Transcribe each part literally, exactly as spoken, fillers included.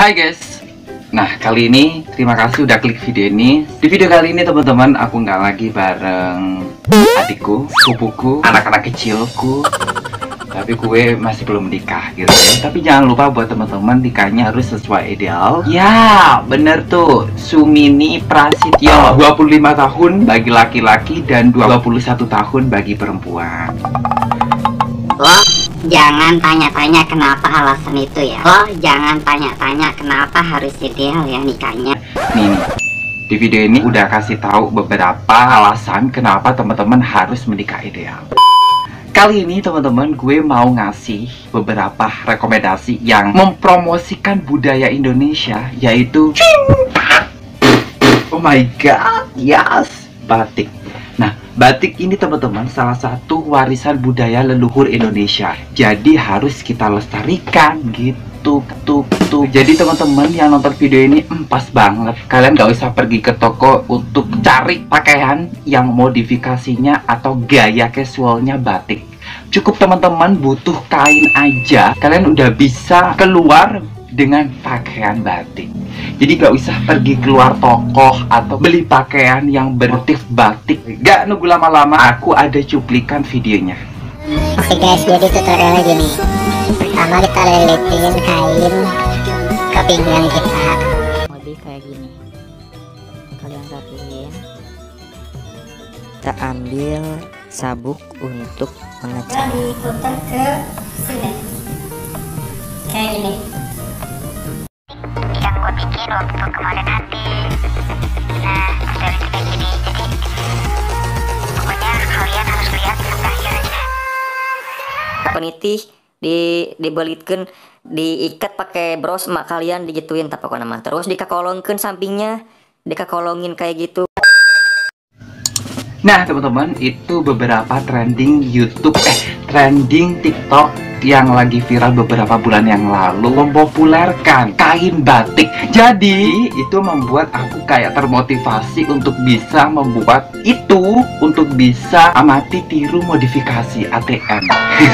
Hai guys. Nah, kali ini terima kasih udah klik video ini. Di video kali ini teman-teman, aku nggak lagi bareng adikku, sepupuku, anak-anak kecilku. Tapi gue masih belum nikah gitu ya. Tapi jangan lupa buat teman-teman, nikahnya harus sesuai ideal. Ya, bener tuh. Sumini Prasetyo, dua puluh lima tahun bagi laki-laki dan dua puluh satu tahun bagi perempuan. Lo jangan tanya-tanya kenapa alasan itu ya. Lo jangan tanya-tanya kenapa harus ideal ya nikahnya. Nih, nih. Di video ini udah kasih tahu beberapa alasan kenapa teman-teman harus menikah ideal. Kali ini teman-teman, gue mau ngasih beberapa rekomendasi yang mempromosikan budaya Indonesia, yaitu oh my god, yes, batik. Nah, batik ini teman-teman salah satu warisan budaya leluhur Indonesia. Jadi harus kita lestarikan gitu, tuh, tuh. Jadi teman-teman yang nonton video ini pas banget. Kalian gak usah pergi ke toko untuk cari pakaian yang modifikasinya atau gaya casualnya batik. Cukup teman-teman butuh kain aja, kalian udah bisa keluar dengan pakaian batik. Jadi gak usah pergi keluar toko atau beli pakaian yang bermotif batik. Gak nunggu lama-lama, aku ada cuplikan videonya. Oke guys, jadi tutorialnya gini. Pertama kita lilitin kain ke pinggang kita. Modif kayak gini. Kalian rapiin. Kita ambil sabuk untuk mengecat. Diputar ke sini. Kayak gini. Yang gue bikin waktu kemarin hati. Nah, hasilnya kayak gini. Jadi pokoknya kalian harus lihat sampai akhir aja. Penitih di dibelitkeun, diikat pakai bros mak kalian digituin tapi kok nama. Terus dikakolongkeun sampingnya, dikakolongin kayak gitu. Nah teman-teman, itu beberapa trending YouTube, eh trending TikTok yang lagi viral beberapa bulan yang lalu mempopulerkan kain batik. Jadi itu membuat aku kayak termotivasi untuk bisa membuat itu, untuk bisa amati tiru modifikasi A T M.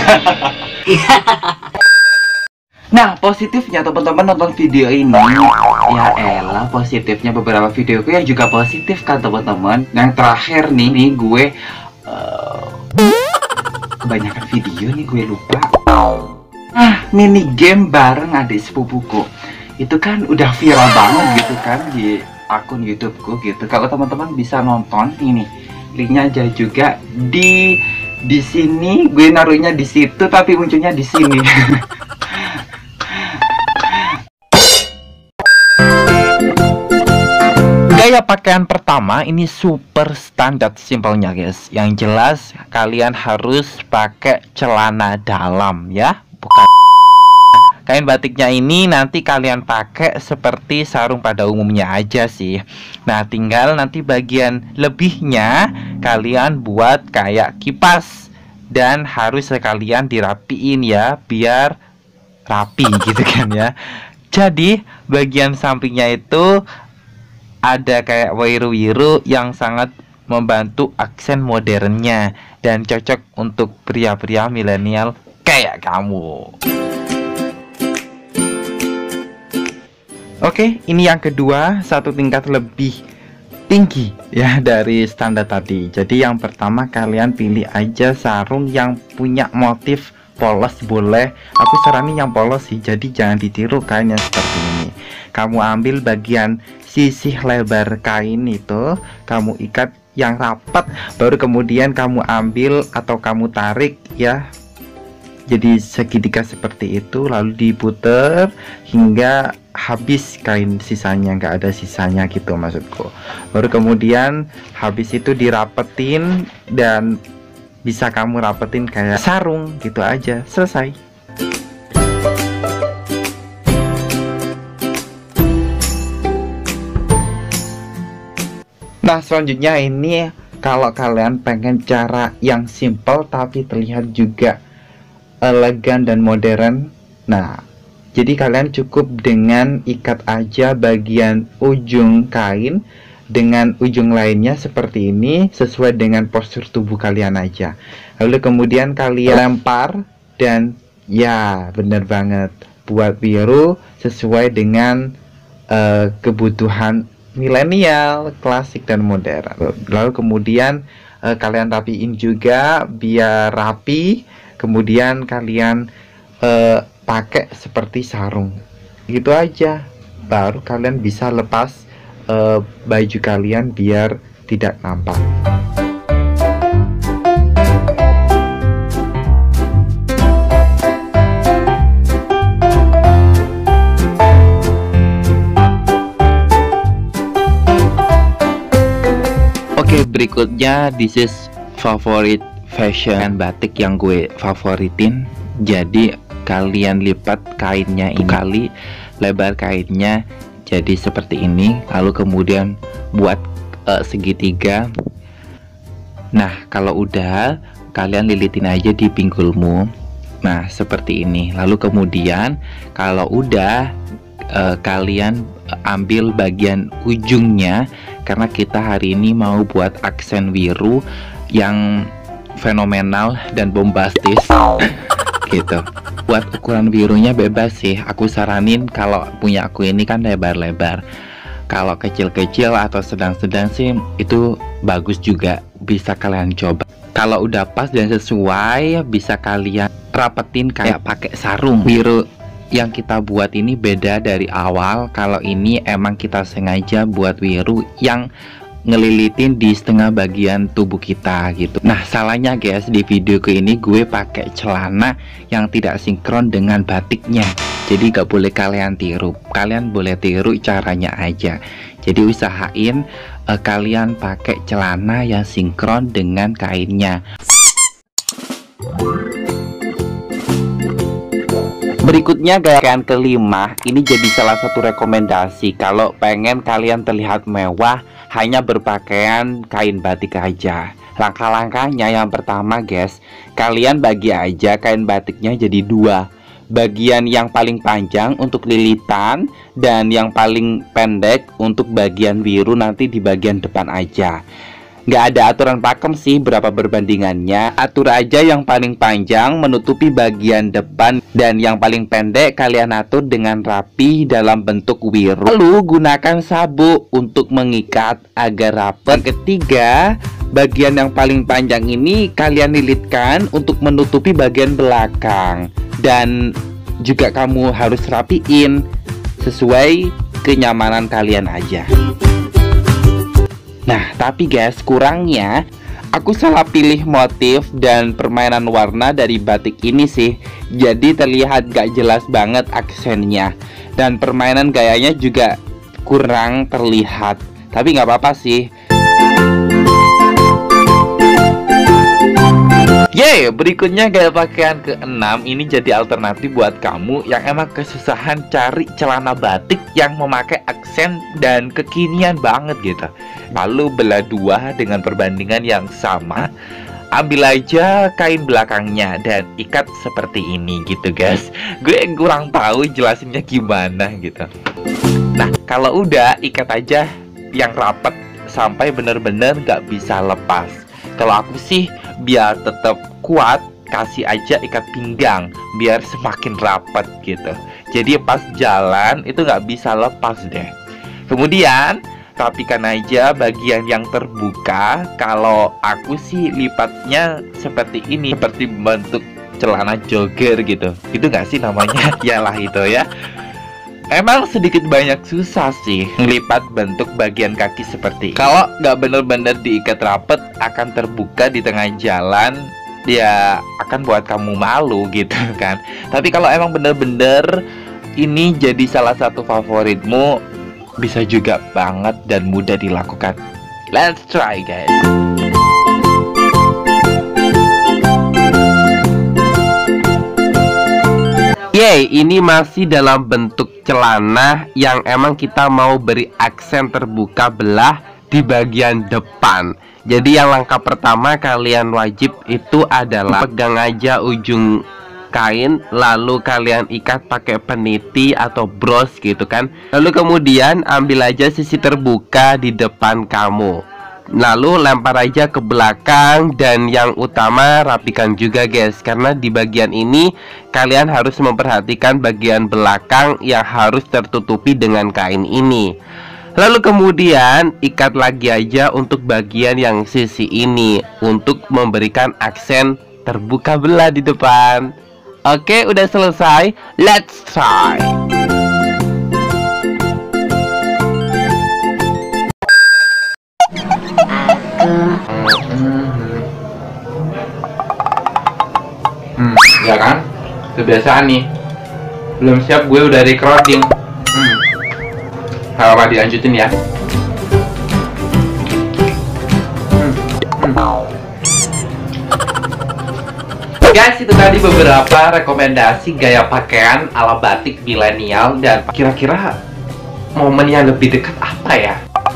Nah, positifnya teman-teman nonton video ini, ya elah positifnya beberapa videoku yang juga positif kan teman-teman. Yang terakhir nih, nih gue uh, kebanyakan video nih gue lupa. Ah, mini game bareng adik sepupuku. Itu kan udah viral banget gitu kan di akun YouTubeku gitu. Kalau teman-teman bisa nonton ini, linknya aja juga di di sini. Gue naruhnya di situ tapi munculnya di sini. Gaya pakaian pertama ini super standar simpelnya guys. Yang jelas kalian harus pakai celana dalam ya, bukan. Kain batiknya ini nanti kalian pakai seperti sarung pada umumnya aja sih. Nah, tinggal nanti bagian lebihnya kalian buat kayak kipas dan harus sekalian dirapiin ya, biar rapi gitu kan ya. Jadi bagian sampingnya itu ada kayak wiru-wiru yang sangat membantu aksen modernnya dan cocok untuk pria-pria milenial kayak kamu. Oke, ini yang kedua, satu tingkat lebih tinggi ya dari standar tadi. Jadi yang pertama kalian pilih aja sarung yang punya motif polos boleh. Aku saranin yang polos sih, jadi jangan ditiru kainnya seperti ini. Kamu ambil bagian sisih lebar kain itu, kamu ikat yang rapat, baru kemudian kamu ambil atau kamu tarik ya, jadi segitiga seperti itu, lalu diputer hingga habis kain sisanya, nggak ada sisanya gitu maksudku. Baru kemudian habis itu dirapetin dan bisa kamu rapetin kayak sarung gitu aja, selesai. Nah, selanjutnya ini kalau kalian pengen cara yang simple tapi terlihat juga elegan dan modern. Nah, jadi kalian cukup dengan ikat aja bagian ujung kain dengan ujung lainnya seperti ini, sesuai dengan postur tubuh kalian aja. Lalu kemudian kalian lempar dan ya bener banget, buat biru sesuai dengan uh, kebutuhan milenial, klasik dan modern. Lalu kemudian uh, kalian rapiin juga biar rapi. Kemudian kalian uh, pakai seperti sarung. Gitu aja. Baru kalian bisa lepas uh, baju kalian biar tidak nampak. Oke, berikutnya this is favorite fashion batik yang gue favoritin. Jadi kalian lipat kainnya ini kali lebar kainnya jadi seperti ini, lalu kemudian buat uh, segitiga. Nah, kalau udah kalian lilitin aja di pinggulmu. Nah, seperti ini. Lalu kemudian kalau udah uh, kalian ambil bagian ujungnya, karena kita hari ini mau buat aksen biru yang fenomenal dan bombastis gitu. Buat ukuran birunya bebas sih, aku saranin kalau punya aku ini kan lebar-lebar. Kalau kecil-kecil atau sedang-sedang sih itu bagus juga, bisa kalian coba. Kalau udah pas dan sesuai, bisa kalian rapetin kayak pakai sarung. Biru yang kita buat ini beda dari awal. Kalau ini emang kita sengaja buat biru yang ngelilitin di setengah bagian tubuh kita gitu. Nah, salahnya guys, di videoku ini gue pakai celana yang tidak sinkron dengan batiknya. Jadi gak boleh kalian tiru. Kalian boleh tiru caranya aja. Jadi usahain uh, kalian pakai celana yang sinkron dengan kainnya. Berikutnya gaya kelima, ini jadi salah satu rekomendasi kalau pengen kalian terlihat mewah hanya berpakaian kain batik aja. Langkah-langkahnya yang pertama guys, kalian bagi aja kain batiknya jadi dua. Bagian yang paling panjang untuk lilitan dan yang paling pendek untuk bagian biru nanti di bagian depan aja. Nggak ada aturan pakem sih berapa berbandingannya. Atur aja yang paling panjang menutupi bagian depan, dan yang paling pendek kalian atur dengan rapi dalam bentuk wiru. Lalu gunakan sabuk untuk mengikat agar rapat. Yang ketiga, bagian yang paling panjang ini kalian lilitkan untuk menutupi bagian belakang. Dan juga kamu harus rapiin sesuai kenyamanan kalian aja. Nah, tapi guys, kurangnya aku salah pilih motif dan permainan warna dari batik ini sih. Jadi terlihat gak jelas banget aksennya. Dan permainan gayanya juga kurang terlihat. Tapi gak apa-apa sih. Yeay, berikutnya gaya pakaian keenam. Ini jadi alternatif buat kamu yang emang kesusahan cari celana batik yang memakai aksen dan kekinian banget gitu. Lalu belah dua dengan perbandingan yang sama. Ambil aja kain belakangnya dan ikat seperti ini gitu guys. Gue kurang tahu jelasinnya gimana gitu. Nah, kalau udah ikat aja yang rapat sampai bener-bener gak bisa lepas. Kalau aku sih biar tetap kuat, kasih aja ikat pinggang biar semakin rapat gitu. Jadi pas jalan itu nggak bisa lepas deh. Kemudian rapikan aja bagian yang terbuka. Kalau aku sih lipatnya seperti ini, seperti bentuk celana jogger gitu. Itu nggak sih namanya? Yalah itu ya. Emang sedikit banyak susah sih ngelipat bentuk bagian kaki seperti ini. Kalau nggak bener-bener diikat rapet, akan terbuka di tengah jalan, ya akan buat kamu malu gitu kan. Tapi kalau emang bener-bener ini jadi salah satu favoritmu, bisa juga banget dan mudah dilakukan. Let's try guys. Yeay, ini masih dalam bentuk celana yang emang kita mau beri aksen terbuka belah di bagian depan. Jadi yang langkah pertama kalian wajib itu adalah pegang aja ujung kain, lalu kalian ikat pakai peniti atau bros gitu kan. Lalu kemudian ambil aja sisi terbuka di depan kamu. Lalu lempar aja ke belakang, dan yang utama rapikan juga guys, karena di bagian ini kalian harus memperhatikan bagian belakang yang harus tertutupi dengan kain ini. Lalu kemudian ikat lagi aja untuk bagian yang sisi ini untuk memberikan aksen terbuka belah di depan. Oke, udah selesai. Let's try. Hmm, ya kan? Kebiasaan nih. Belum siap gue udah recording. Hmm. Gak apa-apa, dilanjutin ya. Hmm. Hmm. Guys, itu tadi beberapa rekomendasi gaya pakaian ala batik milenial. Dan kira-kira momen yang lebih dekat apa ya?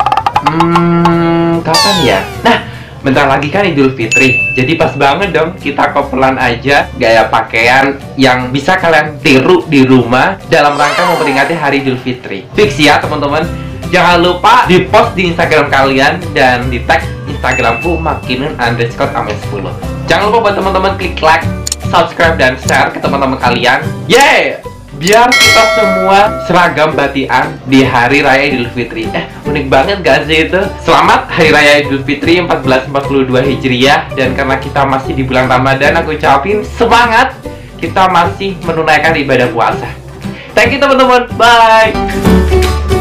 Hmm, kapan ya? Nah, bentar lagi kan Idul Fitri. Jadi pas banget dong kita kopelan aja gaya pakaian yang bisa kalian tiru di rumah dalam rangka memperingati hari Idul Fitri. Fix ya teman-teman. Jangan lupa di post di Instagram kalian dan di tag Instagramku makinun underscore ame sepuluh. Jangan lupa buat teman-teman klik like, subscribe, dan share ke teman-teman kalian. Yeay! Biar kita semua seragam batian di Hari Raya Idul Fitri. Eh, unik banget gak sih itu? Selamat Hari Raya Idul Fitri seribu empat ratus empat puluh dua Hijriah. Dan karena kita masih di bulan Ramadan, aku ucapin semangat. Kita masih menunaikan ibadah puasa. Thank you teman-teman. Bye!